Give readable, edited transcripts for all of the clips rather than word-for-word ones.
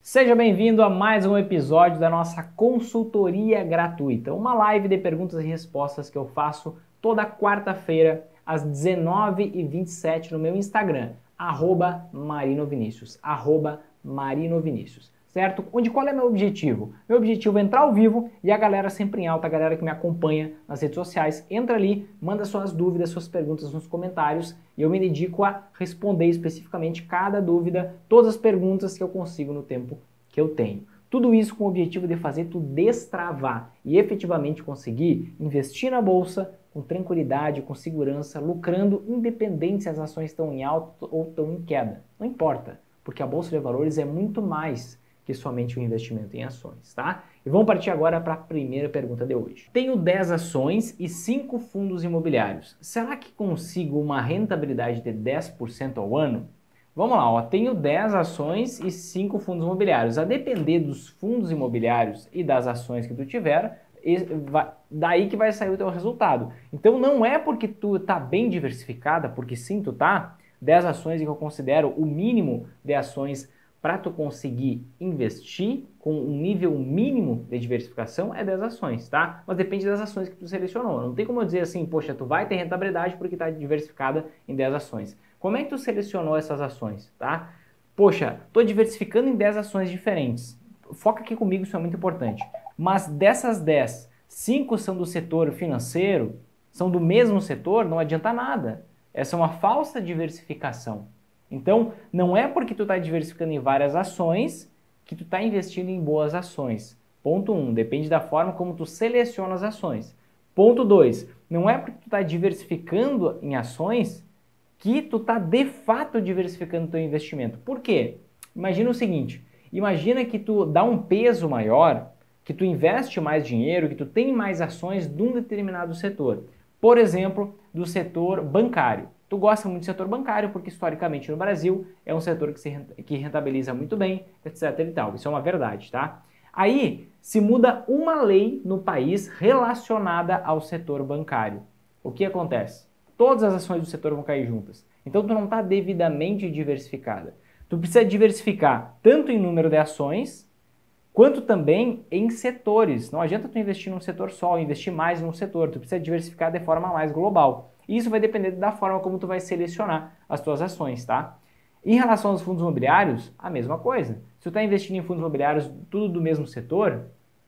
Seja bem-vindo a mais um episódio da nossa consultoria gratuita, uma live de perguntas e respostas que eu faço toda quarta-feira às 19h27 no meu Instagram, @marinovinicius, @marinovinicius, certo? Qual é meu objetivo? Meu objetivo é entrar ao vivo e a galera sempre em alta, a galera que me acompanha nas redes sociais, entra ali, manda suas dúvidas, suas perguntas nos comentários e eu me dedico a responder especificamente cada dúvida, todas as perguntas que eu consigo no tempo que eu tenho. Tudo isso com o objetivo de fazer tu destravar e efetivamente conseguir investir na bolsa com tranquilidade, com segurança, lucrando independente se as ações estão em alta ou estão em queda. Não importa, porque a bolsa de valores é muito mais que somente o investimento em ações, tá? E vamos partir agora para a primeira pergunta de hoje. Tenho 10 ações e 5 fundos imobiliários. Será que consigo uma rentabilidade de 10% ao ano? Vamos lá, ó, tenho 10 ações e 5 fundos imobiliários. A depender dos fundos imobiliários e das ações que tu tiver, daí que vai sair o teu resultado. Então não é porque tu tá bem diversificada, porque sim, tu tá, 10 ações que eu considero o mínimo de ações para tu conseguir investir com um nível mínimo de diversificação é 10 ações, tá? Mas depende das ações que tu selecionou. Não tem como eu dizer assim, poxa, tu vai ter rentabilidade porque está diversificada em 10 ações. Como é que tu selecionou essas ações, tá? Poxa, estou diversificando em 10 ações diferentes. Foca aqui comigo, isso é muito importante. Mas dessas 10, 5 são do setor financeiro, são do mesmo setor, não adianta nada. Essa é uma falsa diversificação. Então, não é porque tu está diversificando em várias ações que tu está investindo em boas ações. Ponto 1, depende da forma como tu seleciona as ações. Ponto 2, não é porque tu está diversificando em ações que tu está de fato diversificando teu investimento. Por quê? Imagina o seguinte, imagina que tu dá um peso maior, que tu investe mais dinheiro, que tu tem mais ações de um determinado setor. Por exemplo, do setor bancário. Tu gosta muito do setor bancário porque historicamente no Brasil é um setor que rentabiliza muito bem, etc e tal. Isso é uma verdade, tá? Aí se muda uma lei no país relacionada ao setor bancário. O que acontece? Todas as ações do setor vão cair juntas. Então tu não está devidamente diversificada. Tu precisa diversificar tanto em número de ações, quanto também em setores. Não adianta tu investir num setor só, investir mais num setor. Tu precisa diversificar de forma mais global. E isso vai depender da forma como tu vai selecionar as tuas ações, tá? Em relação aos fundos imobiliários, a mesma coisa. Se tu está investindo em fundos imobiliários tudo do mesmo setor,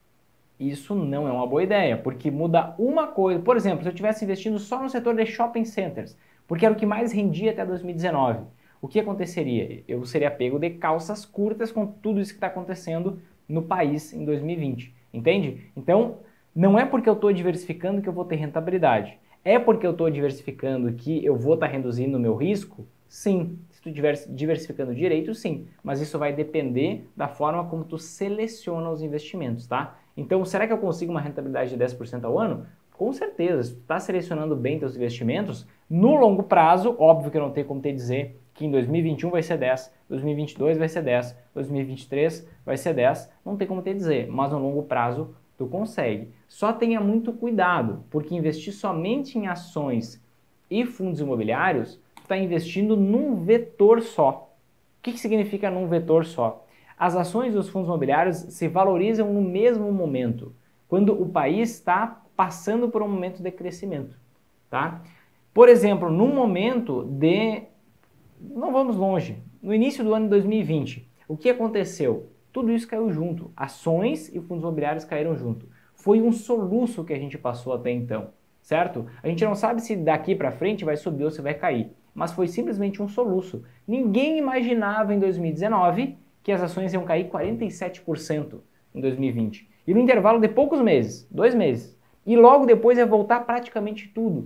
isso não é uma boa ideia, porque muda uma coisa. Por exemplo, se eu estivesse investindo só no setor de shopping centers, porque era o que mais rendia até 2019, o que aconteceria? Eu seria pego de calças curtas com tudo isso que está acontecendo no país em 2020, entende? Então, não é porque eu estou diversificando que eu vou ter rentabilidade. É porque eu estou diversificando que eu vou estar reduzindo o meu risco? Sim. Se tu estiver diversificando direito, sim. Mas isso vai depender da forma como tu seleciona os investimentos, tá? Então, será que eu consigo uma rentabilidade de 10% ao ano? Com certeza. Se tu está selecionando bem teus investimentos, no longo prazo, óbvio que eu não tenho como te dizer que em 2021 vai ser 10, 2022 vai ser 10, 2023 vai ser 10, não tem como te dizer, mas no longo prazo tu consegue. Só tenha muito cuidado, porque investir somente em ações e fundos imobiliários, tu está investindo num vetor só. O que significa num vetor só? As ações dos fundos imobiliários se valorizam no mesmo momento, quando o país está passando por um momento de crescimento, tá? Por exemplo, num momento de... Não vamos longe. No início do ano de 2020, o que aconteceu? Tudo isso caiu junto. Ações e fundos imobiliários caíram junto. Foi um soluço que a gente passou até então, certo? A gente não sabe se daqui para frente vai subir ou se vai cair, mas foi simplesmente um soluço. Ninguém imaginava em 2019 que as ações iam cair 47% em 2020. E no intervalo de poucos meses, 2 meses. E logo depois ia voltar praticamente tudo.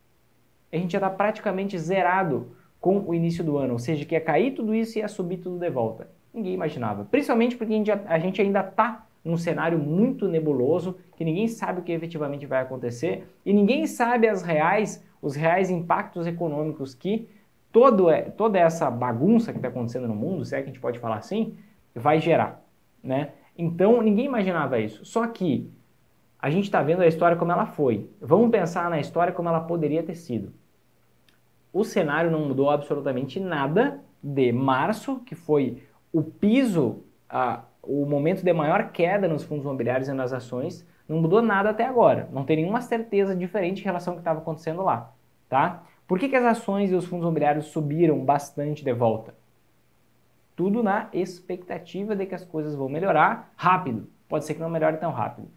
A gente já está praticamente zerado com o início do ano, ou seja, que ia cair tudo isso e ia subir tudo de volta. Ninguém imaginava, principalmente porque a gente ainda está num cenário muito nebuloso, que ninguém sabe o que efetivamente vai acontecer e ninguém sabe os reais impactos econômicos que toda essa bagunça que está acontecendo no mundo, se é que a gente pode falar assim, vai gerar, né? Então, ninguém imaginava isso. Só que a gente está vendo a história como ela foi. Vamos pensar na história como ela poderia ter sido. O cenário não mudou absolutamente nada de março, que foi o piso o momento de maior queda nos fundos imobiliários e nas ações, não mudou nada até agora. Não tem nenhuma certeza diferente em relação ao que estava acontecendo lá, tá? Por que as ações e os fundos imobiliários subiram bastante de volta? Tudo na expectativa de que as coisas vão melhorar rápido. Pode ser que não melhore tão rápido.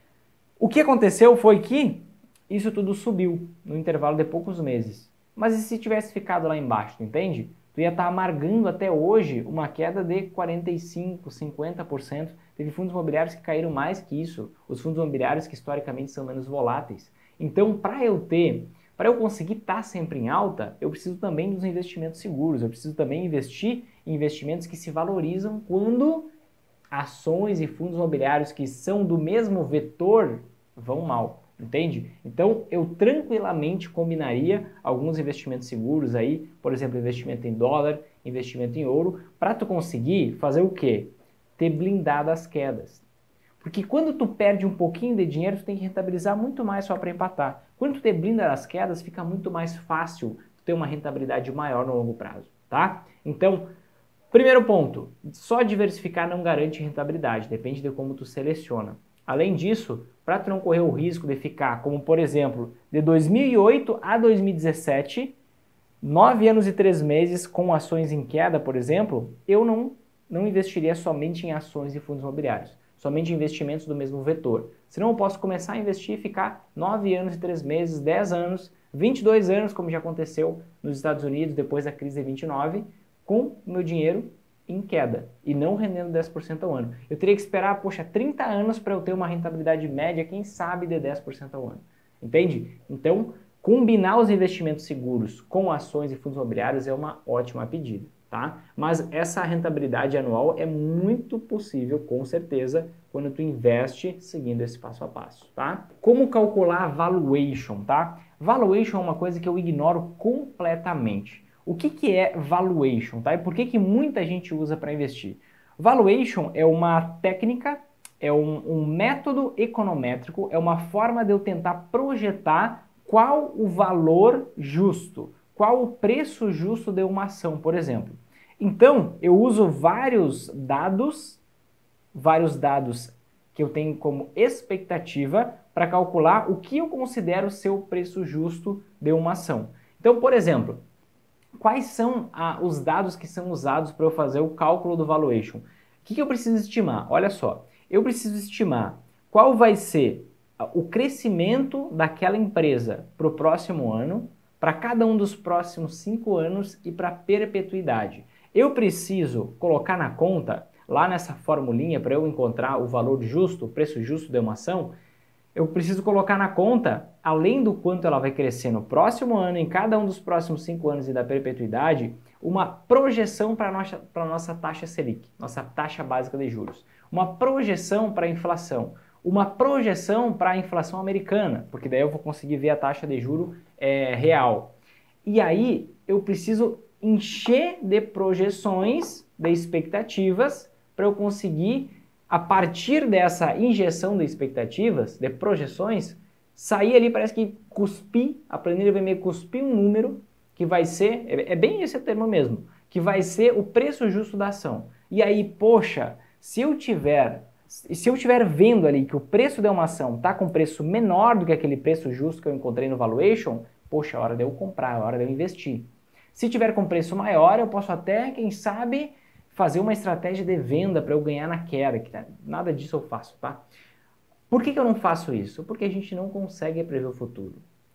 O que aconteceu foi que isso tudo subiu no intervalo de poucos meses. Mas e se tivesse ficado lá embaixo, entende? Tu ia estar amargando até hoje uma queda de 45%, 50%. Teve fundos imobiliários que caíram mais que isso. Os fundos imobiliários que historicamente são menos voláteis. Então, para eu conseguir estar sempre em alta, eu preciso também dos investimentos seguros. Eu preciso também investir em investimentos que se valorizam quando ações e fundos imobiliários que são do mesmo vetor vão mal. Entende? Então, eu tranquilamente combinaria alguns investimentos seguros aí, por exemplo, investimento em dólar, investimento em ouro, para tu conseguir fazer o quê? Ter blindado as quedas. Porque quando tu perde um pouquinho de dinheiro, tu tem que rentabilizar muito mais só para empatar. Quando tu te blinda das quedas, fica muito mais fácil ter uma rentabilidade maior no longo prazo, tá? Então, primeiro ponto, só diversificar não garante rentabilidade, depende de como tu seleciona. Além disso, para tu não correr o risco de ficar, como por exemplo, de 2008 a 2017, 9 anos e 3 meses com ações em queda, por exemplo, eu não investiria somente em ações e fundos imobiliários, somente em investimentos do mesmo vetor. Senão eu posso começar a investir e ficar 9 anos e 3 meses, 10 anos, 22 anos, como já aconteceu nos Estados Unidos depois da crise de 29, com o meu dinheiro em queda e não rendendo 10% ao ano. Eu teria que esperar, 30 anos para eu ter uma rentabilidade média, quem sabe, de 10% ao ano. Entende? Então, combinar os investimentos seguros com ações e fundos imobiliários é uma ótima pedida, tá? Mas essa rentabilidade anual é muito possível, com certeza, quando tu investe seguindo esse passo a passo, tá? Como calcular valuation, tá? Valuation é uma coisa que eu ignoro completamente. O que é valuation, tá? E por que muita gente usa para investir? Valuation é uma técnica, é um método econométrico, é uma forma de eu tentar projetar qual o valor justo, qual o preço justo de uma ação, por exemplo. Então, eu uso vários dados que eu tenho como expectativa para calcular o que eu considero ser o preço justo de uma ação. Então, por exemplo, quais são os dados que são usados para eu fazer o cálculo do valuation? O que eu preciso estimar? Olha só, eu preciso estimar qual vai ser o crescimento daquela empresa para o próximo ano, para cada um dos próximos 5 anos e para a perpetuidade. Eu preciso colocar na conta, lá nessa formulinha, para eu encontrar o valor justo, o preço justo de uma ação, eu preciso colocar na conta, além do quanto ela vai crescer no próximo ano, em cada um dos próximos 5 anos e da perpetuidade, uma projeção para a nossa taxa Selic, nossa taxa básica de juros. Uma projeção para a inflação. Uma projeção para a inflação americana, porque daí eu vou conseguir ver a taxa de juro real. E aí eu preciso encher de projeções, de expectativas, para eu conseguir, a partir dessa injeção de expectativas, de projeções, sair ali, parece que cuspir, a planilha vai meio cuspir um número que vai ser, é bem esse termo mesmo, que vai ser o preço justo da ação. E aí, poxa, se eu tiver vendo ali que o preço de uma ação está com preço menor do que aquele preço justo que eu encontrei no valuation, poxa, é hora de eu comprar, é hora de eu investir. Se tiver com preço maior, eu posso até, quem sabe, fazer uma estratégia de venda para eu ganhar na queda, que nada disso eu faço, tá? Por que eu não faço isso? Porque a gente não consegue prever o futuro.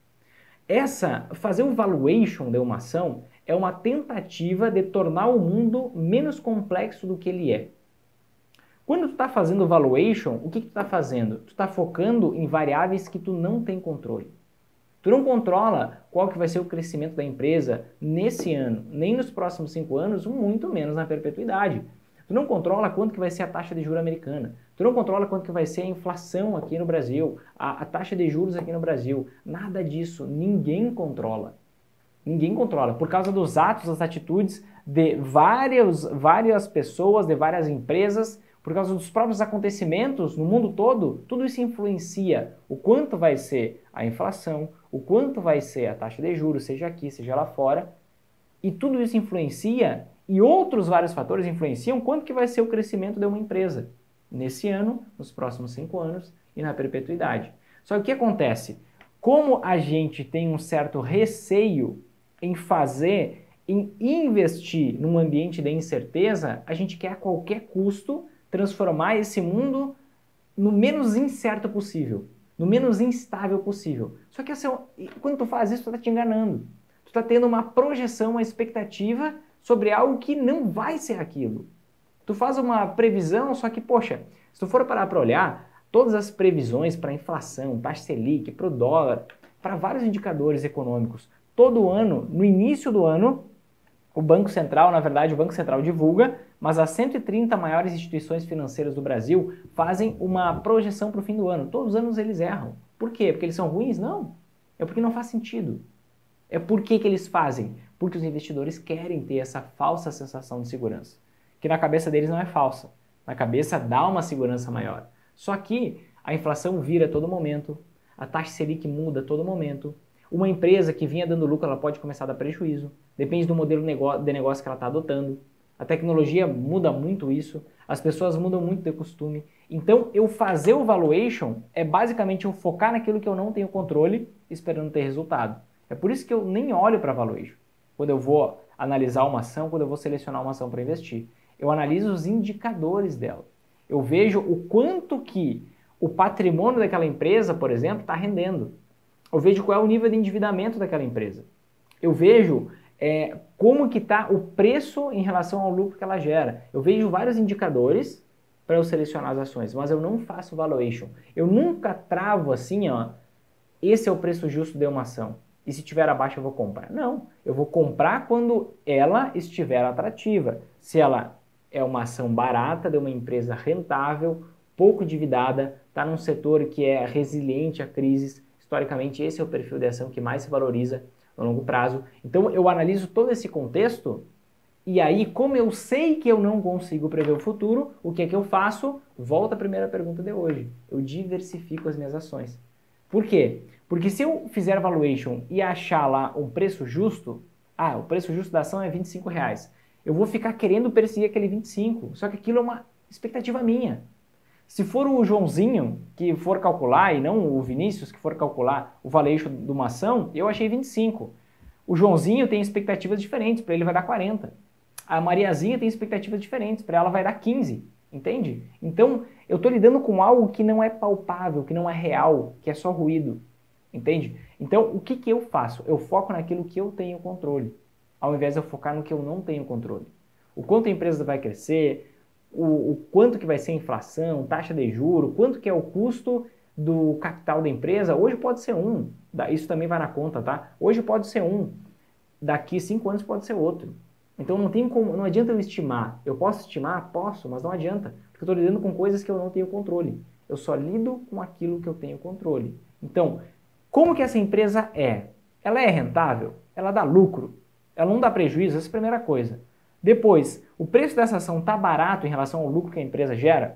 Fazer o valuation de uma ação é uma tentativa de tornar o mundo menos complexo do que ele é. Quando tu está fazendo valuation, o que tu está fazendo? Tu está focando em variáveis que tu não tem controle. Tu não controla qual que vai ser o crescimento da empresa nesse ano, nem nos próximos 5 anos, muito menos na perpetuidade. Tu não controla quanto que vai ser a taxa de juros americana. Tu não controla quanto que vai ser a inflação aqui no Brasil, a taxa de juros aqui no Brasil. Nada disso, ninguém controla. Ninguém controla. Por causa dos atos, das atitudes de várias pessoas, de várias empresas, por causa dos próprios acontecimentos no mundo todo, tudo isso influencia o quanto vai ser a inflação, o quanto vai ser a taxa de juros, seja aqui, seja lá fora, e tudo isso influencia E outros vários fatores influenciam quanto que vai ser o crescimento de uma empresa nesse ano, nos próximos 5 anos e na perpetuidade. Só que o que acontece? Como a gente tem um certo receio em investir num ambiente de incerteza, a gente quer a qualquer custo transformar esse mundo no menos incerto possível, no menos instável possível. Só que quando tu faz isso, tu está te enganando. Tu está tendo uma projeção, uma expectativa sobre algo que não vai ser aquilo. Tu faz uma previsão, só que, poxa, se tu for parar para olhar, todas as previsões para a inflação, taxa Selic, para o dólar, para vários indicadores econômicos, todo ano, no início do ano, o Banco Central, na verdade, o Banco Central divulga, mas as 130 maiores instituições financeiras do Brasil fazem uma projeção para o fim do ano. Todos os anos eles erram. Por quê? Porque eles são ruins? Não. É porque não faz sentido. É por que eles fazem? Porque os investidores querem ter essa falsa sensação de segurança, que na cabeça deles não é falsa. Na cabeça dá uma segurança maior. Só que a inflação vira a todo momento, a taxa Selic muda a todo momento. Uma empresa que vinha dando lucro, ela pode começar a dar prejuízo. Depende do modelo de negócio que ela está adotando. A tecnologia muda muito isso. As pessoas mudam muito de costume. Então, eu fazer o valuation é basicamente eu focar naquilo que eu não tenho controle, esperando ter resultado. É por isso que eu nem olho para valuation. Quando eu vou analisar uma ação, quando eu vou selecionar uma ação para investir. Eu analiso os indicadores dela. Eu vejo o quanto que o patrimônio daquela empresa, por exemplo, está rendendo. Eu vejo qual é o nível de endividamento daquela empresa. Eu vejo como que está o preço em relação ao lucro que ela gera. Eu vejo vários indicadores para eu selecionar as ações, mas eu não faço valuation. Eu nunca travo assim, ó, esse é o preço justo de uma ação. E se tiver abaixo eu vou comprar. Não, eu vou comprar quando ela estiver atrativa. Se ela é uma ação barata, de uma empresa rentável, pouco endividada, está num setor que é resiliente a crises. Historicamente, esse é o perfil de ação que mais se valoriza no longo prazo. Então, eu analiso todo esse contexto e aí, como eu sei que eu não consigo prever o futuro, o que é que eu faço? Volta à primeira pergunta de hoje. Eu diversifico as minhas ações. Por quê? Porque se eu fizer valuation e achar lá um preço justo, o preço justo da ação é R$25. Eu vou ficar querendo perseguir aquele 25, só que aquilo é uma expectativa minha. Se for o Joãozinho que for calcular, e não o Vinícius que for calcular o valuation de uma ação, eu achei 25. O Joãozinho tem expectativas diferentes, para ele vai dar 40. A Mariazinha tem expectativas diferentes, para ela vai dar 15. Entende? Então, eu estou lidando com algo que não é palpável, que não é real, que é só ruído. Entende? Então, o que eu faço? Eu foco naquilo que eu tenho controle, ao invés de eu focar no que eu não tenho controle. O quanto a empresa vai crescer, o quanto que vai ser a inflação, taxa de juros, quanto que é o custo do capital da empresa. Hoje pode ser isso também vai na conta, tá? Hoje pode ser daqui 5 anos pode ser outro. Então não adianta eu estimar. Eu posso estimar? Posso, mas não adianta, porque eu estou lidando com coisas que eu não tenho controle. Eu só lido com aquilo que eu tenho controle. Então, como que essa empresa é? Ela é rentável? Ela dá lucro? Ela não dá prejuízo? Essa é a primeira coisa. Depois, o preço dessa ação está barato em relação ao lucro que a empresa gera?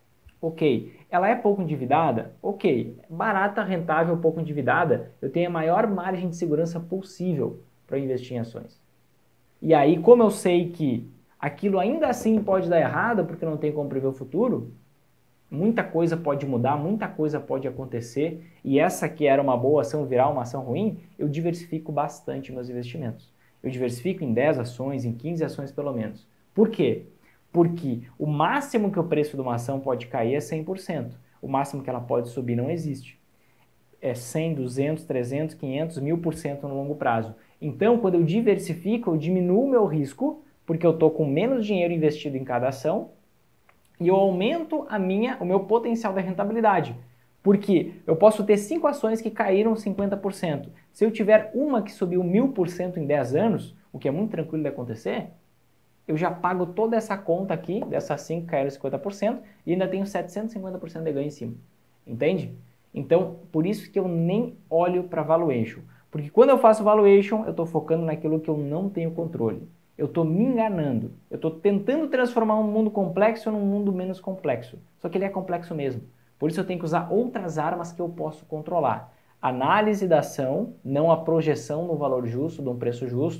Ok. Ela é pouco endividada? Ok. Barata, rentável, pouco endividada, eu tenho a maior margem de segurança possível para investir em ações. E aí, como eu sei que aquilo ainda assim pode dar errado, porque não tem como prever o futuro, muita coisa pode mudar, muita coisa pode acontecer, e essa que era uma boa ação virar uma ação ruim, eu diversifico bastante meus investimentos. Eu diversifico em 10 ações, em 15 ações pelo menos. Por quê? Porque o máximo que o preço de uma ação pode cair é 100%. O máximo que ela pode subir não existe. É 100, 200, 300, 500, 1000% no longo prazo. Então, quando eu diversifico, eu diminuo o meu risco, porque eu estou com menos dinheiro investido em cada ação, e eu aumento o meu potencial de rentabilidade. Porque eu posso ter 5 ações que caíram 50%. Se eu tiver uma que subiu 1000% em 10 anos, o que é muito tranquilo de acontecer, eu já pago toda essa conta aqui, dessas 5 que caíram 50%, e ainda tenho 750% de ganho em cima. Entende? Então, por isso que eu nem olho para valuation. Porque quando eu faço valuation, eu estou focando naquilo que eu não tenho controle. Eu estou me enganando. Eu estou tentando transformar um mundo complexo num mundo menos complexo. Só que ele é complexo mesmo. Por isso eu tenho que usar outras armas que eu posso controlar. Análise da ação, não a projeção no valor justo, de um preço justo,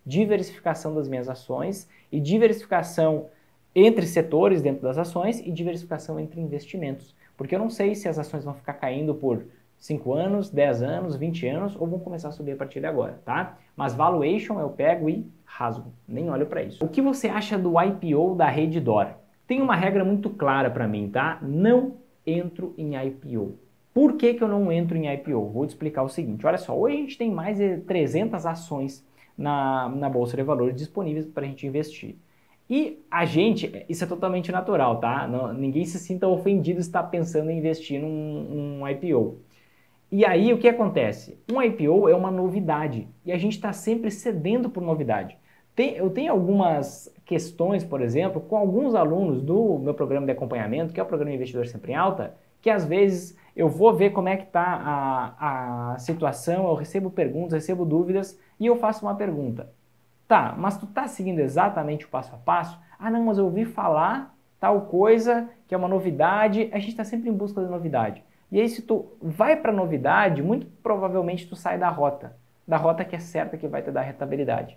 diversificação das minhas ações e diversificação entre setores dentro das ações e diversificação entre investimentos. Porque eu não sei se as ações vão ficar caindo por 5 anos, 10 anos, 20 anos ou vão começar a subir a partir de agora, tá? Mas valuation eu pego e rasgo, nem olho para isso. O que você acha do IPO da Redditor? Tem uma regra muito clara para mim, tá? Não entro em IPO. Por que eu não entro em IPO? Vou te explicar o seguinte, olha só, hoje a gente tem mais de 300 ações na Bolsa de Valores disponíveis para a gente investir. E a gente, isso é totalmente natural, tá? Ninguém se sinta ofendido se está pensando em investir num IPO. E aí o que acontece? Um IPO é uma novidade e a gente está sempre cedendo por novidade. Eu tenho algumas questões, por exemplo, com alguns alunos do meu programa de acompanhamento, que é o Programa Investidor Sempre em Alta, que às vezes eu vou ver como é que está a situação, eu recebo perguntas, recebo dúvidas e eu faço uma pergunta. Tá, mas tu tá seguindo exatamente o passo a passo? Ah não, mas eu ouvi falar tal coisa que é uma novidade, a gente está sempre em busca de novidade. E aí se tu vai para novidade, muito provavelmente tu sai da rota que é certa que vai te dar rentabilidade.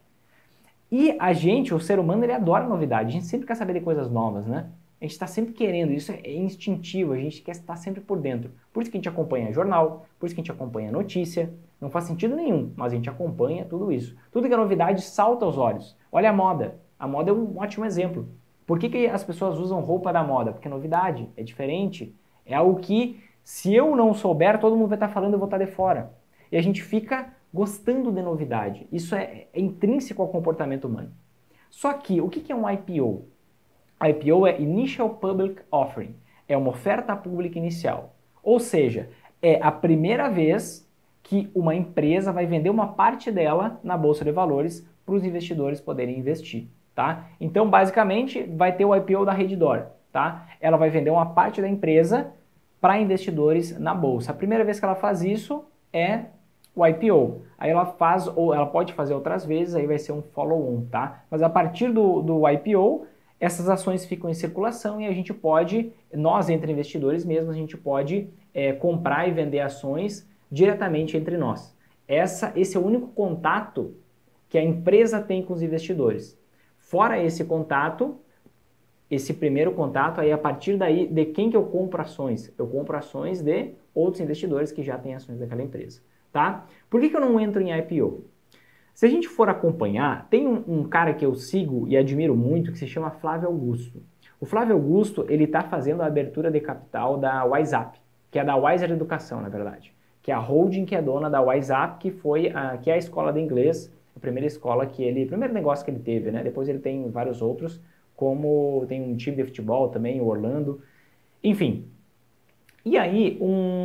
E a gente, o ser humano, ele adora novidade, a gente sempre quer saber de coisas novas, né? A gente está sempre querendo, isso é instintivo, a gente quer estar sempre por dentro. Por isso que a gente acompanha jornal, por isso que a gente acompanha notícia, não faz sentido nenhum, mas a gente acompanha tudo isso. Tudo que é novidade salta aos olhos. Olha a moda é um ótimo exemplo. Por que as pessoas usam roupa da moda? Porque é novidade, é diferente, é algo que se eu não souber, todo mundo vai estar falando e eu vou estar de fora. E a gente fica gostando de novidade, isso é intrínseco ao comportamento humano. Só que, o que é um IPO? IPO é Initial Public Offering, é uma oferta pública inicial. Ou seja, é a primeira vez que uma empresa vai vender uma parte dela na Bolsa de Valores para os investidores poderem investir, tá? Então, basicamente, vai ter o IPO da Redditor, tá? Ela vai vender uma parte da empresa para investidores na Bolsa. A primeira vez que ela faz isso é o IPO. Aí ela faz, ou ela pode fazer outras vezes, aí vai ser um follow-on, tá? Mas a partir do IPO, essas ações ficam em circulação e a gente pode, nós entre investidores mesmo, a gente pode comprar e vender ações diretamente entre nós. Esse é o único contato que a empresa tem com os investidores. Fora esse contato, esse primeiro contato, aí a partir daí, de quem que eu compro ações? Eu compro ações de outros investidores que já têm ações daquela empresa, tá? Por que eu não entro em IPO? Se a gente for acompanhar, tem um cara que eu sigo e admiro muito que se chama Flávio Augusto. O Flávio Augusto, ele está fazendo a abertura de capital da WhatsApp, que é da Wiser Educação, na verdade, que é a holding que é dona da WhatsApp, que é a escola de inglês, a primeira escola o primeiro negócio que ele teve, né? Depois ele tem vários outros, como tem um time de futebol também, o Orlando, enfim. E aí,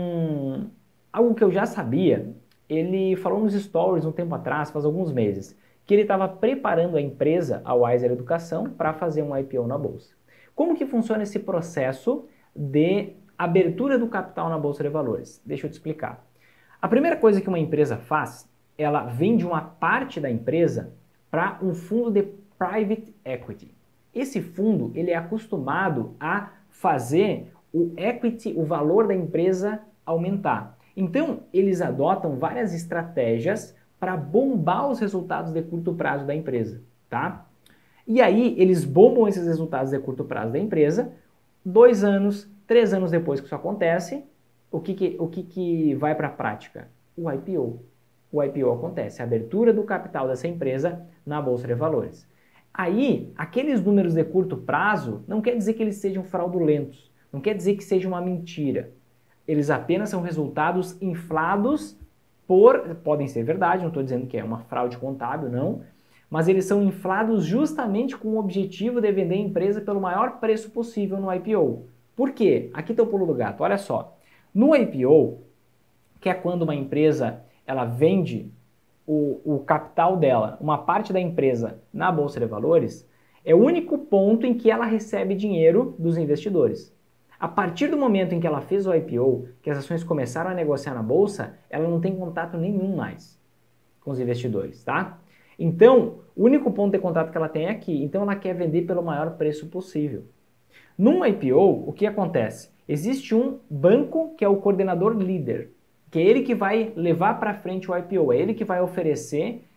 algo que eu já sabia, ele falou nos stories um tempo atrás, faz alguns meses, que ele estava preparando a empresa, a Wiser Educação, para fazer um IPO na Bolsa. Como que funciona esse processo de abertura do capital na Bolsa de Valores? Deixa eu te explicar. A primeira coisa que uma empresa faz, ela vende uma parte da empresa para um fundo de private equity. Esse fundo, ele é acostumado a fazer o equity, o valor da empresa aumentar. Então, eles adotam várias estratégias para bombar os resultados de curto prazo da empresa, tá? E aí, eles bombam esses resultados de curto prazo da empresa, 2 anos, 3 anos depois que isso acontece, o que vai para a prática? O IPO. O IPO acontece, a abertura do capital dessa empresa na Bolsa de Valores. Aí, aqueles números de curto prazo não quer dizer que eles sejam fraudulentos, não quer dizer que seja uma mentira. Eles apenas são resultados inflados podem ser verdade, não estou dizendo que é uma fraude contábil, não, mas eles são inflados justamente com o objetivo de vender a empresa pelo maior preço possível no IPO. Por quê? Aqui está o pulo do gato, olha só. No IPO, que é quando uma empresa ela vende o capital dela, uma parte da empresa na Bolsa de Valores, é o único ponto em que ela recebe dinheiro dos investidores. A partir do momento em que ela fez o IPO, que as ações começaram a negociar na Bolsa, ela não tem contato nenhum mais com os investidores, tá? Então, o único ponto de contato que ela tem é aqui, então ela quer vender pelo maior preço possível. Num IPO, o que acontece? Existe um banco que é o coordenador líder, que é ele que vai levar para frente o IPO, é ele que vai oferecer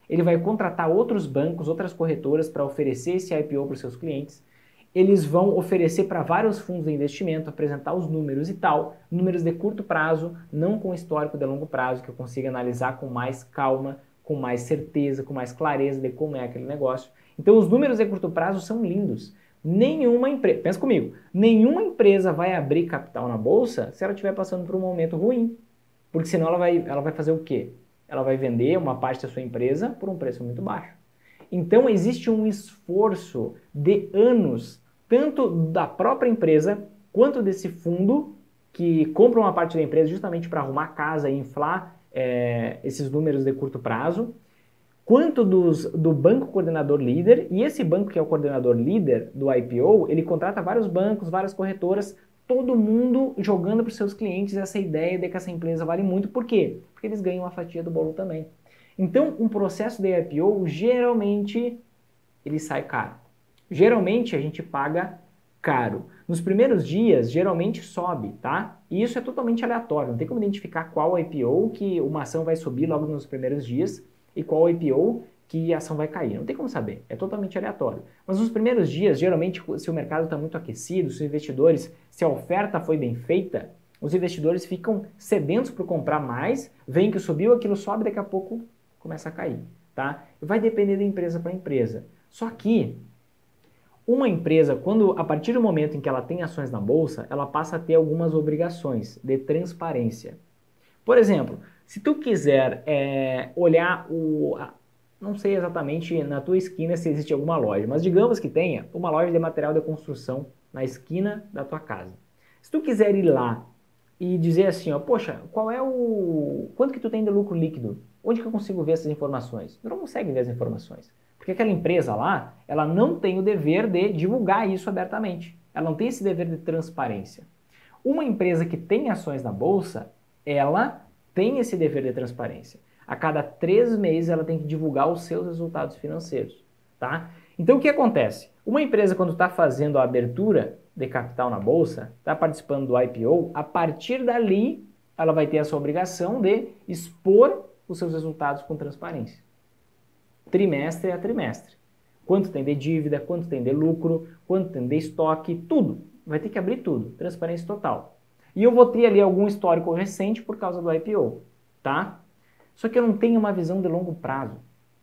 ele vai contratar outros bancos, outras corretoras para oferecer esse IPO para os seus clientes. Eles vão oferecer para vários fundos de investimento, apresentar os números e tal, números de curto prazo, não com histórico de longo prazo, que eu consiga analisar com mais calma, com mais certeza, com mais clareza de como é aquele negócio. Então os números de curto prazo são lindos. Nenhuma empresa, pensa comigo, nenhuma empresa vai abrir capital na bolsa se ela estiver passando por um momento ruim, porque senão ela vai fazer o quê? Ela vai vender uma parte da sua empresa por um preço muito baixo. Então existe um esforço de anos, tanto da própria empresa, quanto desse fundo que compra uma parte da empresa justamente para arrumar a casa e inflar esses números de curto prazo, quanto do banco coordenador líder, e esse banco que é o coordenador líder do IPO, ele contrata vários bancos, várias corretoras, todo mundo jogando para os seus clientes essa ideia de que essa empresa vale muito. Por quê? Porque eles ganham uma fatia do bolo também. Então, um processo de IPO, geralmente, ele sai caro. Geralmente, a gente paga caro. Nos primeiros dias, geralmente sobe, tá? E isso é totalmente aleatório. Não tem como identificar qual IPO que uma ação vai subir logo nos primeiros dias e qual IPO que a ação vai cair. Não tem como saber. É totalmente aleatório. Mas nos primeiros dias, geralmente, se o mercado está muito aquecido, se os investidores, se a oferta foi bem feita, os investidores ficam sedentos para comprar mais, veem que subiu, aquilo sobe, daqui a pouco começa a cair, tá? Vai depender de empresa para empresa. Só que uma empresa, a partir do momento em que ela tem ações na bolsa, ela passa a ter algumas obrigações de transparência. Por exemplo, se tu quiser olhar não sei exatamente na tua esquina se existe alguma loja, mas digamos que tenha uma loja de material de construção na esquina da tua casa. Se tu quiser ir lá e dizer assim, ó, poxa, quanto que tu tem de lucro líquido? Onde que eu consigo ver essas informações? Tu não consegue ver as informações. Porque aquela empresa lá, ela não tem o dever de divulgar isso abertamente. Ela não tem esse dever de transparência. Uma empresa que tem ações na bolsa, ela tem esse dever de transparência. A cada 3 meses ela tem que divulgar os seus resultados financeiros, tá? Então o que acontece? Uma empresa quando está fazendo a abertura de capital na bolsa, está participando do IPO, a partir dali ela vai ter essa obrigação de expor os seus resultados com transparência. Trimestre a trimestre. Quanto tem de dívida, quanto tem de lucro, quanto tem de estoque, tudo. Vai ter que abrir tudo. Transparência total. E eu vou ter ali algum histórico recente por causa do IPO, tá? Só que eu não tenho uma visão de longo prazo.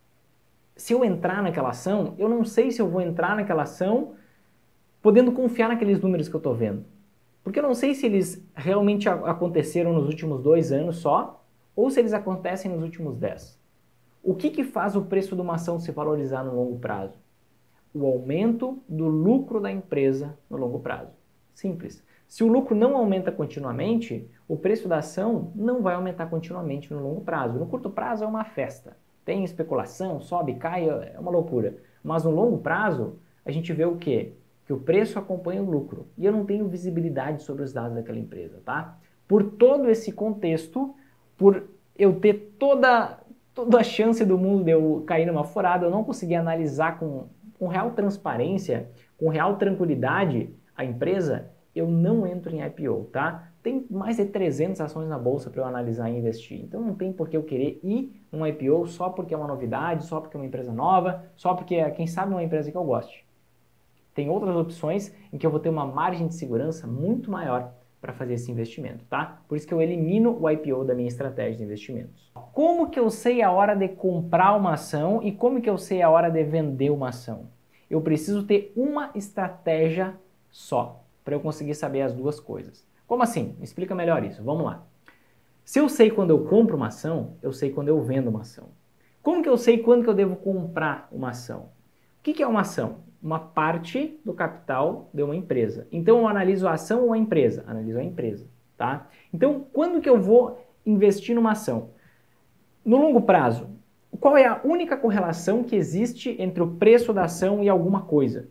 Se eu entrar naquela ação, eu não sei se eu vou entrar naquela ação podendo confiar naqueles números que eu estou vendo. Porque eu não sei se eles realmente aconteceram nos últimos 2 anos só, ou se eles acontecem nos últimos 10. O que faz o preço de uma ação se valorizar no longo prazo? O aumento do lucro da empresa no longo prazo. Simples. Se o lucro não aumenta continuamente, o preço da ação não vai aumentar continuamente no longo prazo. No curto prazo é uma festa. Tem especulação, sobe, cai, é uma loucura. Mas no longo prazo, a gente vê o quê? Que o preço acompanha o lucro. E eu não tenho visibilidade sobre os dados daquela empresa, tá? Por todo esse contexto, por eu ter toda a chance do mundo de eu cair numa furada, eu não conseguir analisar com real transparência, com real tranquilidade a empresa, eu não entro em IPO, tá? Tem mais de 300 ações na bolsa para eu analisar e investir. Então não tem por que eu querer ir num IPO só porque é uma novidade, só porque é uma empresa nova, só porque é, quem sabe, uma empresa que eu goste. Tem outras opções em que eu vou ter uma margem de segurança muito maior para fazer esse investimento, tá? Por isso que eu elimino o IPO da minha estratégia de investimentos. Como que eu sei a hora de comprar uma ação e como que eu sei a hora de vender uma ação? Eu preciso ter uma estratégia só para eu conseguir saber as duas coisas. Como assim? Me explica melhor isso. Vamos lá. Se eu sei quando eu compro uma ação, eu sei quando eu vendo uma ação. Como que eu sei quando que eu devo comprar uma ação? O que é uma ação? Uma parte do capital de uma empresa. Então eu analiso a ação ou a empresa? Analiso a empresa, tá? Então quando que eu vou investir numa ação? No longo prazo, qual é a única correlação que existe entre o preço da ação e alguma coisa?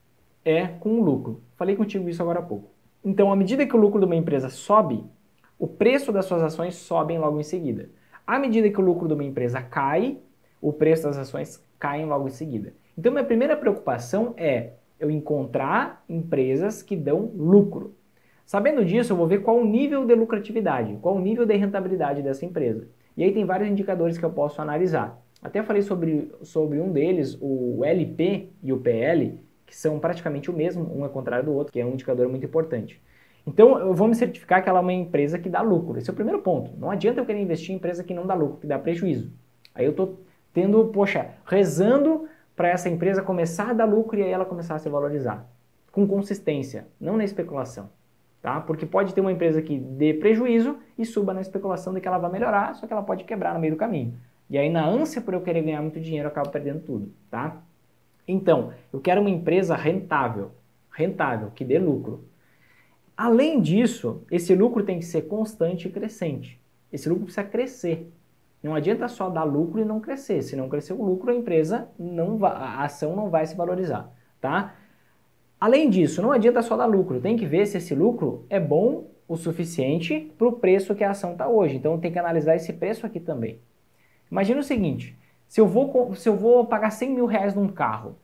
É com o lucro. Falei contigo isso agora há pouco. Então, à medida que o lucro de uma empresa sobe, o preço das suas ações sobem logo em seguida. À medida que o lucro de uma empresa cai, o preço das ações caem logo em seguida. Então, minha primeira preocupação é eu encontrar empresas que dão lucro. Sabendo disso, eu vou ver qual o nível de lucratividade, qual o nível de rentabilidade dessa empresa. E aí tem vários indicadores que eu posso analisar. Até falei sobre um deles, o LP e o PL, que são praticamente o mesmo, um é contrário do outro, que é um indicador muito importante. Então, eu vou me certificar que ela é uma empresa que dá lucro. Esse é o primeiro ponto. Não adianta eu querer investir em empresa que não dá lucro, que dá prejuízo. Aí eu estou tendo, poxa, rezando para essa empresa começar a dar lucro e aí ela começar a se valorizar. Com consistência, não na especulação. Tá? Porque pode ter uma empresa que dê prejuízo e suba na especulação de que ela vai melhorar, só que ela pode quebrar no meio do caminho. E aí, na ânsia por eu querer ganhar muito dinheiro, eu acabo perdendo tudo. Tá? Então, eu quero uma empresa rentável, que dê lucro. Além disso, esse lucro tem que ser constante e crescente. Esse lucro precisa crescer. Não adianta só dar lucro e não crescer. Se não crescer o lucro, a empresa a ação não vai se valorizar, tá? Além disso, não adianta só dar lucro. Tem que ver se esse lucro é bom o suficiente para o preço que a ação está hoje. Então tem que analisar esse preço aqui também. Imagina o seguinte, se eu vou pagar 100 mil reais num carro,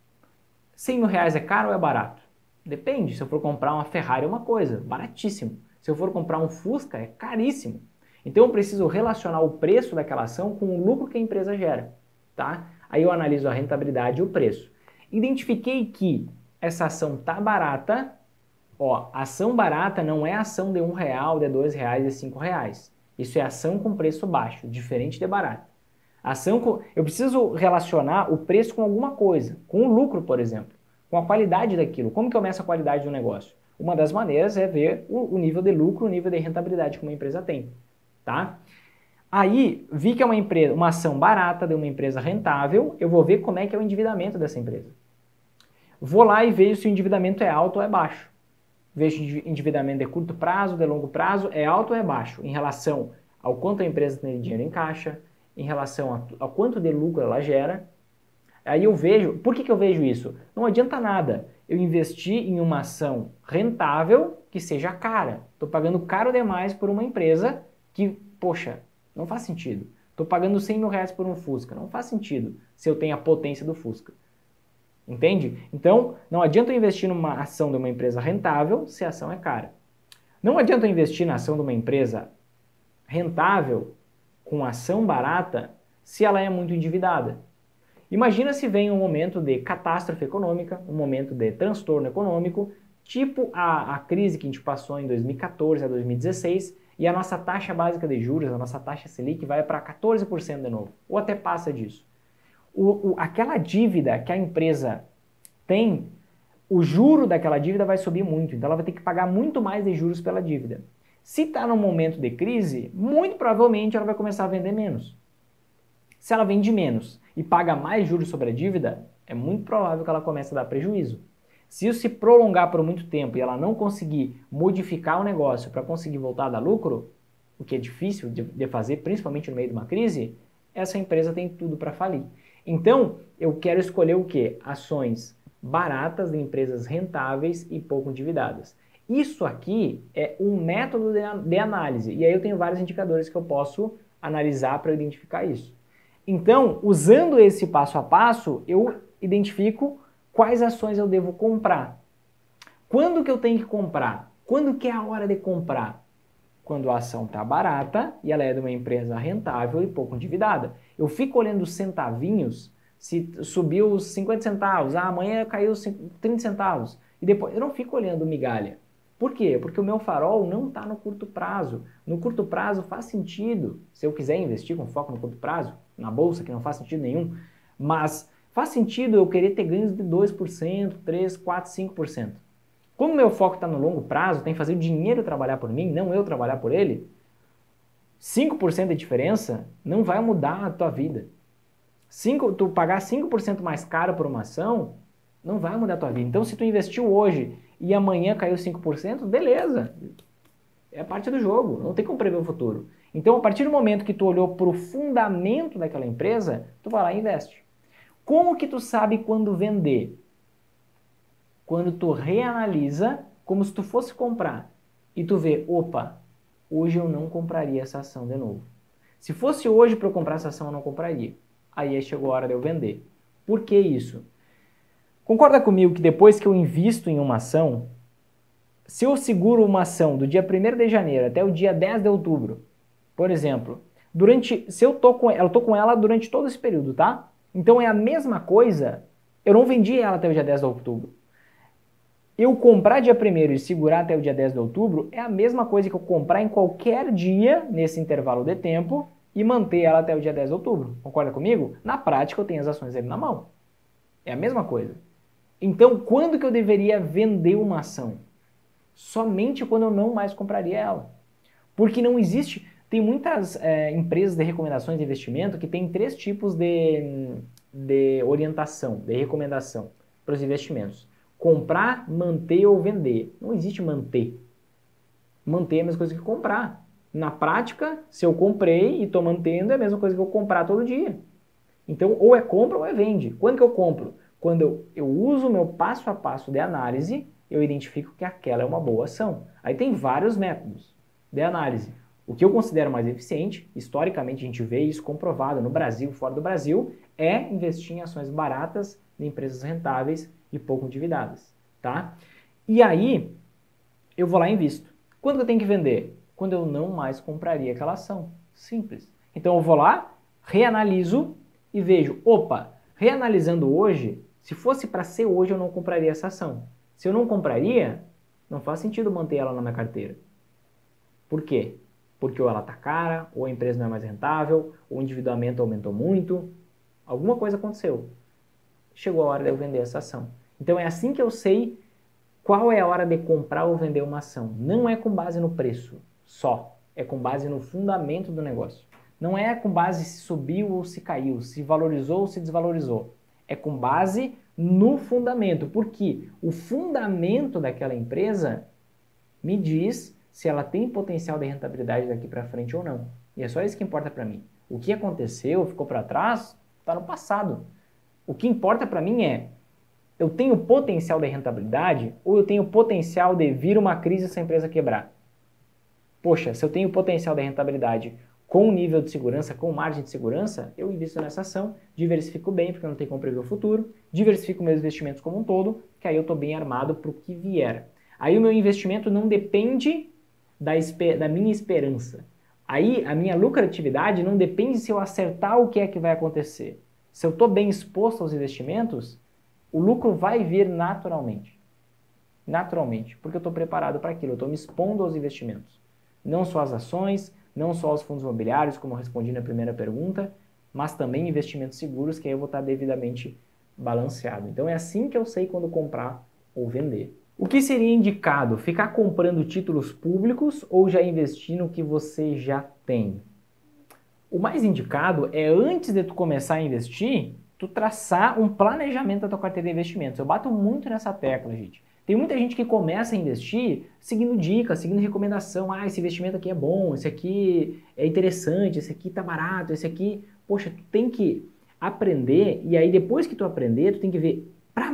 100 mil reais é caro ou é barato? Depende. Se eu for comprar uma Ferrari é uma coisa, baratíssimo. Se eu for comprar um Fusca é caríssimo. Então eu preciso relacionar o preço daquela ação com o lucro que a empresa gera, tá? Aí eu analiso a rentabilidade e o preço. Identifiquei que essa ação tá barata. Ó, ação barata não é ação de R$1, de R$2, de R$5. Isso é ação com preço baixo, diferente de barata. Eu preciso relacionar o preço com alguma coisa, com o lucro, por exemplo, com a qualidade daquilo. Como que eu meço a qualidade do negócio? Uma das maneiras é ver o nível de lucro, o nível de rentabilidade que uma empresa tem. Tá? Aí, vi que é uma ação barata de uma empresa rentável, eu vou ver como é que é o endividamento dessa empresa. Vou lá e vejo se o endividamento é alto ou é baixo. Vejo endividamento de curto prazo, de longo prazo, é alto ou é baixo, em relação ao quanto a empresa tem de dinheiro em caixa, em relação ao quanto de lucro ela gera. Aí eu vejo, por que eu vejo isso? Não adianta nada eu investir em uma ação rentável que seja cara. Estou pagando caro demais por uma empresa que, poxa, não faz sentido. Estou pagando 100 mil reais por um Fusca. Não faz sentido se eu tenho a potência do Fusca. Entende? Então, não adianta eu investir numa ação de uma empresa rentável se a ação é cara. Não adianta eu investir na ação de uma empresa rentável com ação barata se ela é muito endividada. Imagina se vem um momento de catástrofe econômica, um momento de transtorno econômico, tipo a crise que a gente passou em 2014 a 2016, e a nossa taxa básica de juros, a nossa taxa Selic vai para 14% de novo, ou até passa disso. Aquela dívida que a empresa tem, o juro daquela dívida vai subir muito, então ela vai ter que pagar muito mais de juros pela dívida. Se está num momento de crise, muito provavelmente ela vai começar a vender menos. Se ela vende menos e paga mais juros sobre a dívida, é muito provável que ela comece a dar prejuízo. Se isso se prolongar por muito tempo e ela não conseguir modificar o negócio para conseguir voltar a dar lucro, o que é difícil de fazer, principalmente no meio de uma crise, essa empresa tem tudo para falir. Então, eu quero escolher o quê? Ações baratas de empresas rentáveis e pouco endividadas. Isso aqui é um método de análise, e aí eu tenho vários indicadores que eu posso analisar para identificar isso. Então, usando esse passo a passo, eu identifico quais ações eu devo comprar. Quando que eu tenho que comprar? Quando que é a hora de comprar? Quando a ação está barata e ela é de uma empresa rentável e pouco endividada. Eu fico olhando os centavinhos, se subiu os 50 centavos, amanhã caiu os 30 centavos. E depois, eu não fico olhando migalha. Por quê? Porque o meu farol não está no curto prazo. No curto prazo faz sentido, se eu quiser investir com foco no curto prazo, na bolsa, que não faz sentido nenhum, mas faz sentido eu querer ter ganhos de 2%, 3%, 4%, 5%. Como meu foco está no longo prazo, tem que fazer o dinheiro trabalhar por mim, não eu trabalhar por ele, 5% de diferença não vai mudar a tua vida. Tu pagar 5% mais caro por uma ação, não vai mudar a tua vida. Então, se tu investiu hoje e amanhã caiu 5%, beleza. É parte do jogo, não tem como prever o futuro. Então, a partir do momento que tu olhou para o fundamento daquela empresa, tu vai lá e investe. Como que tu sabe quando vender? Quando tu reanalisa como se tu fosse comprar e tu vê, opa, hoje eu não compraria essa ação de novo. Se fosse hoje para eu comprar essa ação, eu não compraria. Aí chegou a hora de eu vender. Por que isso? Concorda comigo que depois que eu invisto em uma ação, se eu seguro uma ação do dia 1º de janeiro até o dia 10 de outubro, por exemplo, Se eu tô com ela durante todo esse período, tá? Então é a mesma coisa, eu não vendi ela até o dia 10 de outubro. Eu comprar dia 1º e segurar até o dia 10 de outubro é a mesma coisa que eu comprar em qualquer dia nesse intervalo de tempo e manter ela até o dia 10 de outubro. Concorda comigo? Na prática eu tenho as ações ali na mão. É a mesma coisa. Então, quando que eu deveria vender uma ação? Somente quando eu não mais compraria ela. Porque não existe... Tem muitas empresas de recomendações de investimento que tem 3 tipos de orientação, de recomendação para os investimentos. Comprar, manter ou vender. Não existe manter. Manter é a mesma coisa que comprar. Na prática, se eu comprei e estou mantendo, é a mesma coisa que eu comprar todo dia. Então, ou é compra ou é vende. Quando que eu compro? Quando eu uso o meu passo a passo de análise, eu identifico que aquela é uma boa ação. Aí tem vários métodos de análise. O que eu considero mais eficiente, historicamente a gente vê isso comprovado no Brasil, fora do Brasil, é investir em ações baratas de empresas rentáveis e pouco endividadas, tá? E aí, eu vou lá e invisto. Quando eu tenho que vender? Quando eu não mais compraria aquela ação. Simples. Então eu vou lá, reanaliso e vejo, opa, reanalisando hoje, se fosse para ser hoje eu não compraria essa ação. Se eu não compraria, não faz sentido manter ela na minha carteira. Por quê? Porque ou ela está cara, ou a empresa não é mais rentável, ou o endividamento aumentou muito, alguma coisa aconteceu. Chegou a hora de eu vender essa ação. Então é assim que eu sei qual é a hora de comprar ou vender uma ação. Não é com base no preço só, é com base no fundamento do negócio. Não é com base se subiu ou se caiu, se valorizou ou se desvalorizou. É com base no fundamento, porque o fundamento daquela empresa me diz se ela tem potencial de rentabilidade daqui para frente ou não. E é só isso que importa para mim. O que aconteceu, ficou para trás, está no passado. O que importa para mim é, eu tenho potencial de rentabilidade ou eu tenho potencial de vir uma crise e essa empresa quebrar? Poxa, se eu tenho potencial de rentabilidade com nível de segurança, com margem de segurança, eu invisto nessa ação, diversifico bem, porque eu não tenho como prever o futuro, diversifico meus investimentos como um todo, que aí eu estou bem armado para o que vier. Aí o meu investimento não depende da minha esperança. Aí a minha lucratividade não depende se eu acertar o que é que vai acontecer. Se eu estou bem exposto aos investimentos, o lucro vai vir naturalmente. Naturalmente, porque eu estou preparado para aquilo, eu estou me expondo aos investimentos. Não só às ações, não só aos fundos imobiliários, como eu respondi na primeira pergunta, mas também investimentos seguros, que aí eu vou estar devidamente balanceado. Então é assim que eu sei quando comprar ou vender. O que seria indicado? Ficar comprando títulos públicos ou já investir no que você já tem? O mais indicado é, antes de tu começar a investir, tu traçar um planejamento da tua carteira de investimentos. Eu bato muito nessa tecla, gente. Tem muita gente que começa a investir seguindo dicas, seguindo recomendação. Ah, esse investimento aqui é bom, esse aqui é interessante, esse aqui tá barato, esse aqui... Poxa, tu tem que aprender e aí depois que tu aprender, tu tem que ver, para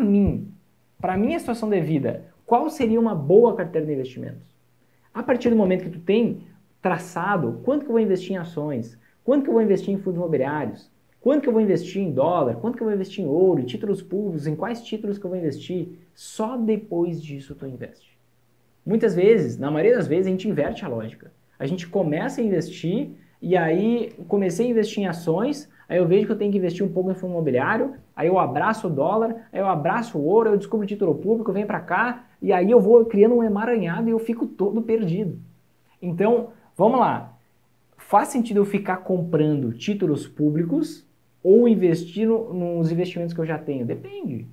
minha situação de vida, qual seria uma boa carteira de investimentos? A partir do momento que tu tem traçado quanto que eu vou investir em ações, quanto que eu vou investir em fundos imobiliários, quanto que eu vou investir em dólar, quanto que eu vou investir em ouro, em títulos públicos, em quais títulos que eu vou investir, só depois disso tu investe. Muitas vezes, na maioria das vezes, a gente inverte a lógica. A gente começa a investir e aí comecei a investir em ações, aí eu vejo que eu tenho que investir um pouco em fundo imobiliário, aí eu abraço o dólar, aí eu abraço o ouro, eu descubro o título público, eu venho para cá e aí eu vou criando um emaranhado e eu fico todo perdido. Então, vamos lá. Faz sentido eu ficar comprando títulos públicos ou investir nos investimentos que eu já tenho? Depende.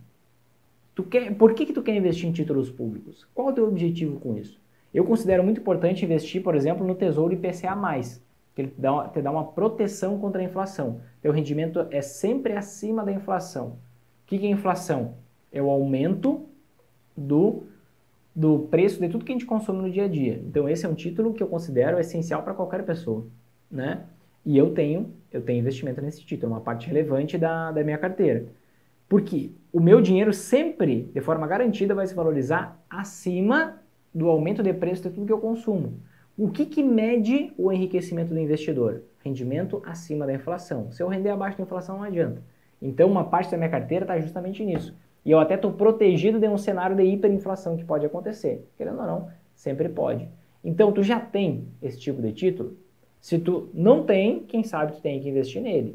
Por que tu quer investir em títulos públicos? Qual é o teu objetivo com isso? Eu considero muito importante investir, por exemplo, no Tesouro IPCA+, que ele te dá uma proteção contra a inflação. Teu rendimento é sempre acima da inflação. O que é inflação? É o aumento do preço de tudo que a gente consome no dia a dia. Então esse é um título que eu considero essencial para qualquer pessoa, né? E eu tenho investimento nesse título, é uma parte relevante da minha carteira. Porque o meu dinheiro sempre, de forma garantida, vai se valorizar acima do aumento de preço de tudo que eu consumo. O que mede o enriquecimento do investidor? Rendimento acima da inflação. Se eu render abaixo da inflação, não adianta. Então, uma parte da minha carteira está justamente nisso. E eu até estou protegido de um cenário de hiperinflação que pode acontecer. Querendo ou não, sempre pode. Então, tu já tem esse tipo de título? Se tu não tem, quem sabe tu tem que investir nele.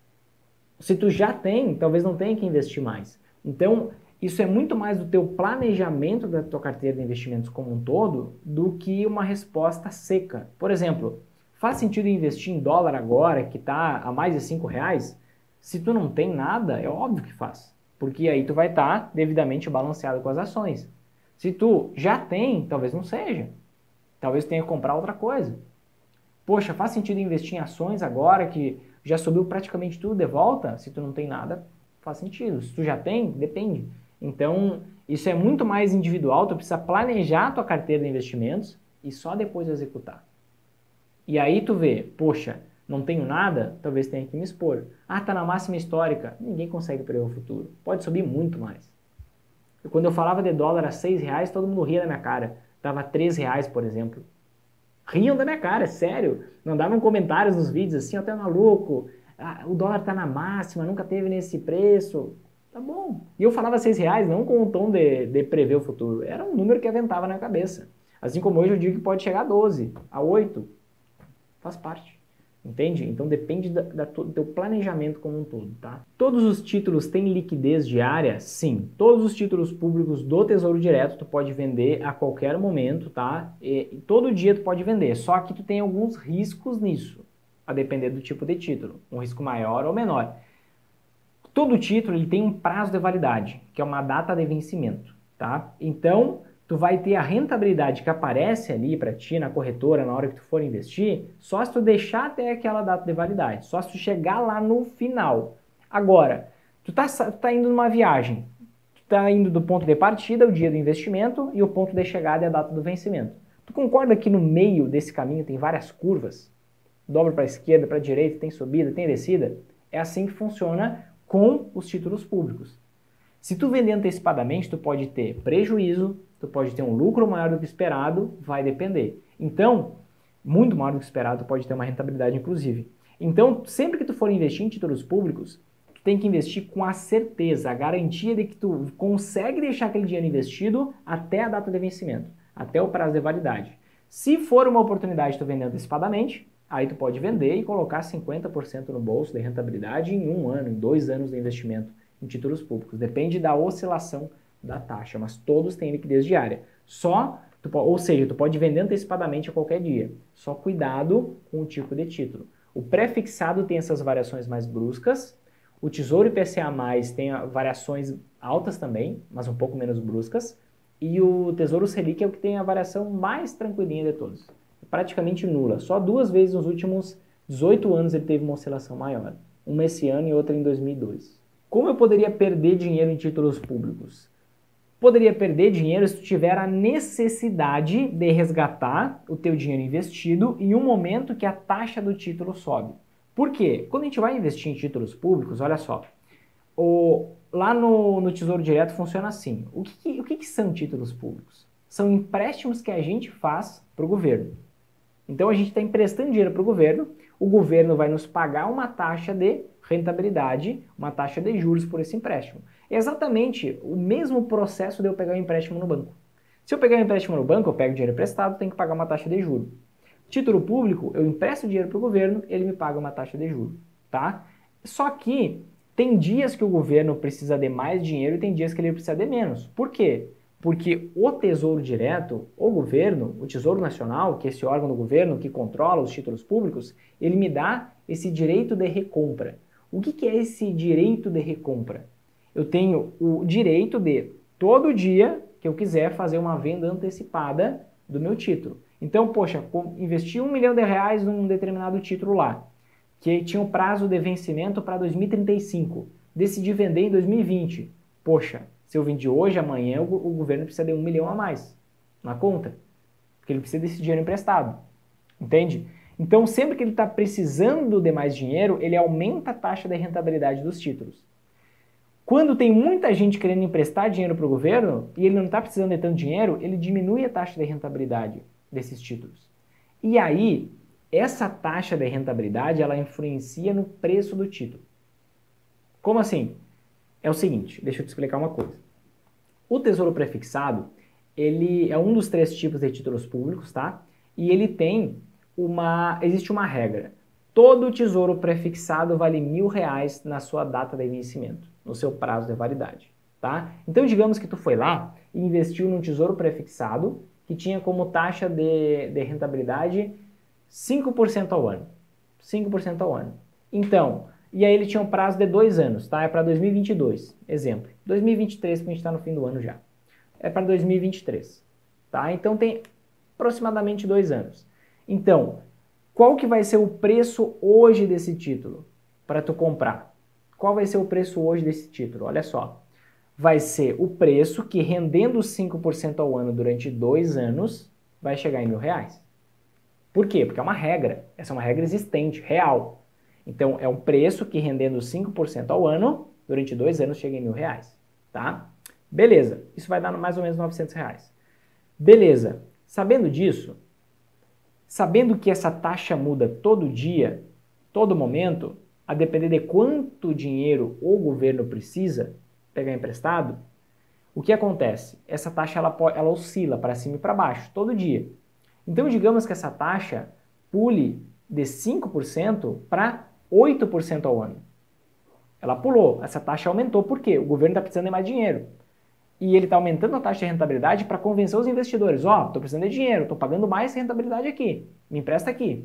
Se tu já tem, talvez não tenha que investir mais. Então, isso é muito mais do teu planejamento da tua carteira de investimentos como um todo do que uma resposta seca. Por exemplo, faz sentido investir em dólar agora, que está a mais de R$ 5? Se tu não tem nada, é óbvio que faz. Porque aí tu vai estar devidamente balanceado com as ações. Se tu já tem, talvez não seja. Talvez tu tenha que comprar outra coisa. Poxa, faz sentido investir em ações agora que já subiu praticamente tudo de volta? Se tu não tem nada, faz sentido. Se tu já tem, depende. Então, isso é muito mais individual, tu precisa planejar a tua carteira de investimentos e só depois executar. E aí tu vê, poxa, não tenho nada, talvez tenha que me expor. Ah, tá na máxima histórica. Ninguém consegue prever o futuro. Pode subir muito mais. Quando eu falava de dólar a R$ 6, todo mundo ria da minha cara. Tava R$ 3, por exemplo. Riam da minha cara, sério. Mandavam comentários nos vídeos assim, até maluco. Ah, o dólar tá na máxima, nunca teve nesse preço. Tá bom. E eu falava R$ 6 não com o tom de prever o futuro. Era um número que aventava na cabeça. Assim como hoje eu digo que pode chegar a 12, a 8. Faz parte. Entende? Então depende do teu planejamento como um todo, tá? Todos os títulos têm liquidez diária? Sim. Todos os títulos públicos do Tesouro Direto tu pode vender a qualquer momento, tá? E todo dia tu pode vender, só que tu tem alguns riscos nisso, a depender do tipo de título, um risco maior ou menor. Todo título ele tem um prazo de validade, que é uma data de vencimento, tá? Então, tu vai ter a rentabilidade que aparece ali para ti na corretora na hora que tu for investir, só se tu deixar até aquela data de validade, só se tu chegar lá no final. Agora, tu tá indo numa viagem, tu tá indo do ponto de partida, o dia do investimento, e o ponto de chegada é a data do vencimento. Tu concorda que no meio desse caminho tem várias curvas? Dobra para a esquerda, para a direita, tem subida, tem descida? É assim que funciona com os títulos públicos. Se tu vender antecipadamente, tu pode ter prejuízo, tu pode ter um lucro maior do que esperado, vai depender. Então, muito maior do que esperado, tu pode ter uma rentabilidade inclusive. Então, sempre que tu for investir em títulos públicos, tu tem que investir com a certeza, a garantia de que tu consegue deixar aquele dinheiro investido até a data de vencimento, até o prazo de validade. Se for uma oportunidade tu vender antecipadamente, aí tu pode vender e colocar 50% no bolso de rentabilidade em 1 ano, em 2 anos de investimento em títulos públicos. Depende da oscilação da taxa, mas todos têm liquidez diária. Ou seja, tu pode vender antecipadamente a qualquer dia. Só cuidado com o tipo de título. O pré-fixado tem essas variações mais bruscas. O Tesouro IPCA+, tem variações altas também, mas um pouco menos bruscas. E o Tesouro Selic é o que tem a variação mais tranquilinha de todos. Praticamente nula. Só 2 vezes nos últimos 18 anos ele teve uma oscilação maior. Uma esse ano e outra em 2002. Como eu poderia perder dinheiro em títulos públicos? Poderia perder dinheiro se tu tiver a necessidade de resgatar o teu dinheiro investido em um momento que a taxa do título sobe. Por quê? Quando a gente vai investir em títulos públicos, olha só, lá no Tesouro Direto funciona assim. O que são títulos públicos? São empréstimos que a gente faz para o governo. Então a gente está emprestando dinheiro para o governo vai nos pagar uma taxa de rentabilidade, uma taxa de juros por esse empréstimo. É exatamente o mesmo processo de eu pegar um empréstimo no banco. Se eu pegar um empréstimo no banco, eu pego dinheiro emprestado, tenho que pagar uma taxa de juros. Título público, eu empresto dinheiro para o governo, ele me paga uma taxa de juros, tá? Só que tem dias que o governo precisa de mais dinheiro e tem dias que ele precisa de menos. Por quê? Porque o Tesouro Direto, o governo, o Tesouro Nacional, que é esse órgão do governo que controla os títulos públicos, ele me dá esse direito de recompra. O que é esse direito de recompra? Eu tenho o direito de, todo dia que eu quiser, fazer uma venda antecipada do meu título. Então, poxa, investi R$1 milhão num determinado título lá, que tinha um prazo de vencimento para 2035. Decidi vender em 2020. Poxa, se eu vendi hoje, amanhã, o governo precisa de 1 milhão a mais na conta, porque ele precisa desse dinheiro emprestado, entende? Então, sempre que ele está precisando de mais dinheiro, ele aumenta a taxa de rentabilidade dos títulos. Quando tem muita gente querendo emprestar dinheiro para o governo e ele não está precisando de tanto dinheiro, ele diminui a taxa de rentabilidade desses títulos. E aí, essa taxa de rentabilidade, ela influencia no preço do título. Como assim? É o seguinte, deixa eu te explicar uma coisa. O Tesouro Prefixado, ele é um dos 3 tipos de títulos públicos, tá? E ele tem existe uma regra. Todo tesouro prefixado vale R$1.000 na sua data de vencimento, no seu prazo de validade, tá? Então, digamos que tu foi lá e investiu num tesouro prefixado que tinha como taxa de rentabilidade 5% ao ano. 5% ao ano. Então, e aí ele tinha um prazo de 2 anos, tá? É para 2022, exemplo. 2023, porque a gente está no fim do ano já. É para 2023, tá? Então tem aproximadamente 2 anos. Então, qual que vai ser o preço hoje desse título para tu comprar? Qual vai ser o preço hoje desse título? Olha só. Vai ser o preço que, rendendo 5% ao ano durante 2 anos, vai chegar em R$1.000. Por quê? Porque é uma regra. Essa é uma regra existente, real. Então, é um preço que, rendendo 5% ao ano, durante 2 anos, chega em R$1.000. Tá? Beleza. Isso vai dar mais ou menos R$900. Beleza. Sabendo disso, sabendo que essa taxa muda todo dia, todo momento, a depender de quanto dinheiro o governo precisa pegar emprestado, o que acontece? Essa taxa ela oscila para cima e para baixo todo dia. Então, digamos que essa taxa pule de 5% para 8% ao ano. Ela pulou, essa taxa aumentou. Por quê? O governo está precisando de mais dinheiro. E ele está aumentando a taxa de rentabilidade para convencer os investidores. Ó, estou precisando de dinheiro, estou pagando mais rentabilidade aqui, me empresta aqui.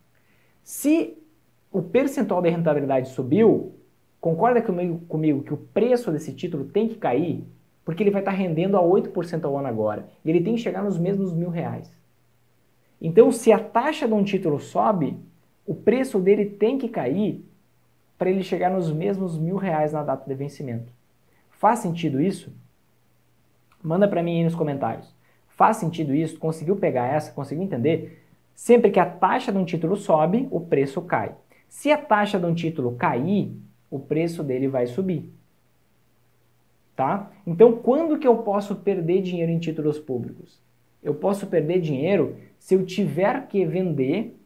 Se o percentual de rentabilidade subiu, concorda comigo que o preço desse título tem que cair? Porque ele vai estar rendendo a 8% ao ano agora. E ele tem que chegar nos mesmos R$1.000. Então, se a taxa de um título sobe, o preço dele tem que cair para ele chegar nos mesmos R$1.000 na data de vencimento. Faz sentido isso? Manda para mim aí nos comentários. Faz sentido isso? Conseguiu pegar essa? Conseguiu entender? Sempre que a taxa de um título sobe, o preço cai. Se a taxa de um título cair, o preço dele vai subir. Tá? Então, quando que eu posso perder dinheiro em títulos públicos? Eu posso perder dinheiro se eu tiver que vender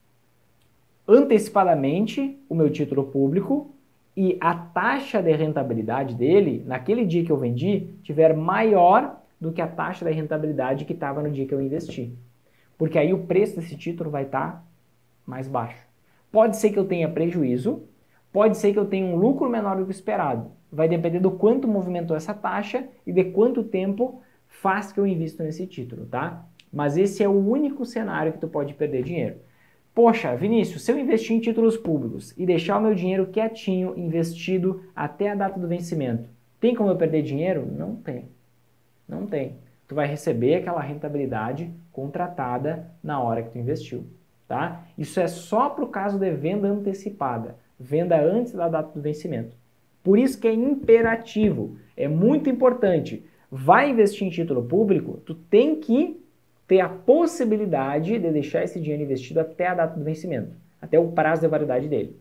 antecipadamente o meu título público e a taxa de rentabilidade dele, naquele dia que eu vendi, tiver maior do que a taxa de rentabilidade que estava no dia que eu investi. Porque aí o preço desse título vai estar mais baixo. Pode ser que eu tenha prejuízo, pode ser que eu tenha um lucro menor do que o esperado. Vai depender do quanto movimentou essa taxa e de quanto tempo faz que eu invisto nesse título, tá? Mas esse é o único cenário que tu pode perder dinheiro. Poxa, Vinícius, se eu investir em títulos públicos e deixar o meu dinheiro quietinho, investido até a data do vencimento, tem como eu perder dinheiro? Não tem. Não tem. Tu vai receber aquela rentabilidade contratada na hora que tu investiu, tá? Isso é só para o caso de venda antecipada, venda antes da data do vencimento. Por isso que é imperativo, é muito importante. Vai investir em título público, tu tem que ter a possibilidade de deixar esse dinheiro investido até a data do vencimento, até o prazo de validade dele.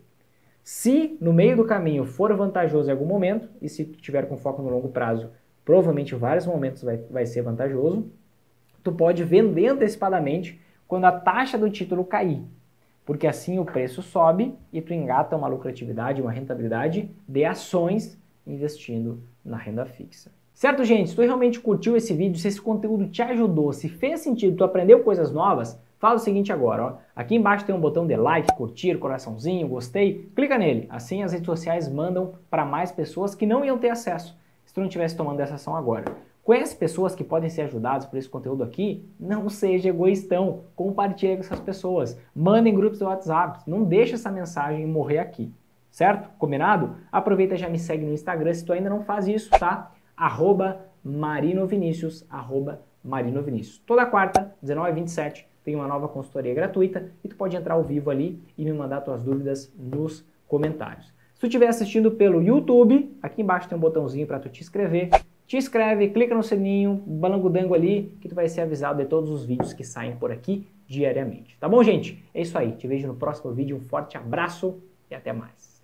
Se no meio do caminho for vantajoso em algum momento, e se tu tiver com foco no longo prazo, provavelmente em vários momentos vai ser vantajoso, tu pode vender antecipadamente quando a taxa do título cair, porque assim o preço sobe e tu engata uma lucratividade, uma rentabilidade de ações investindo na renda fixa. Certo, gente? Se tu realmente curtiu esse vídeo, se esse conteúdo te ajudou, se fez sentido, tu aprendeu coisas novas, fala o seguinte agora, ó. Aqui embaixo tem um botão de like, curtir, coraçãozinho, gostei, clica nele. Assim as redes sociais mandam para mais pessoas que não iam ter acesso se tu não estivesse tomando essa ação agora. Conhece pessoas que podem ser ajudadas por esse conteúdo aqui? Não seja egoístão, compartilha com essas pessoas, manda em grupos do WhatsApp, não deixa essa mensagem morrer aqui, certo? Combinado? Aproveita e já me segue no Instagram se tu ainda não faz isso, tá? @marinovinicius, @marinovinicius. Toda quarta, 19h27, tem uma nova consultoria gratuita e tu pode entrar ao vivo ali e me mandar tuas dúvidas nos comentários. Se tu estiver assistindo pelo YouTube, aqui embaixo tem um botãozinho para tu te inscrever. Te inscreve, clica no sininho, balangudango ali, que tu vai ser avisado de todos os vídeos que saem por aqui diariamente. Tá bom, gente? É isso aí. Te vejo no próximo vídeo. Um forte abraço e até mais.